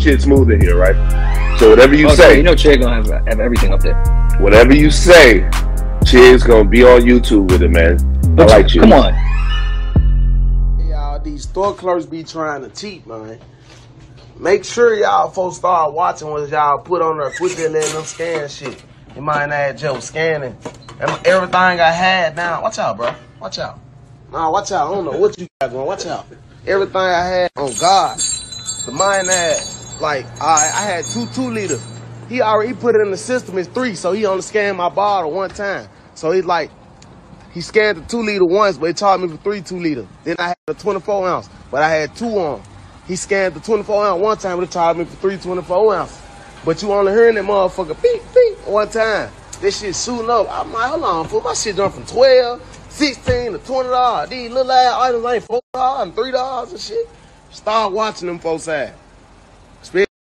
shit smooth in here, right? So whatever you say, you know, Chig gonna have everything up there. Whatever you say, Chig's gonna be on YouTube with it, man. I like you. Come on. Y'all, these store clerks be trying to cheat, man. Make sure y'all folks start watching what y'all put on there. Quit letting them scan shit. You might have Joe scanning everything I had now. Watch out, bro. Watch out. Nah, watch out. I don't know what you got going. Watch out. Everything I had on God. The mine had, like, I had 2 liters. He already put it in the system. It's 3, so he only scanned my bottle one time. So he scanned the 2 liter once, but he charged me for 3 2 liters. Then I had a 24 ounce, but I had 2 on. He scanned the 24 ounce one time, but he charged me for 3 24 ounces. But you only hearing that motherfucker beep, beep one time. This shit shooting up. I'm like, hold on, fool. My shit jumped from 12, 16 to $20. These little ass items ain't $4 and $3 and shit. Start watching them folks ass.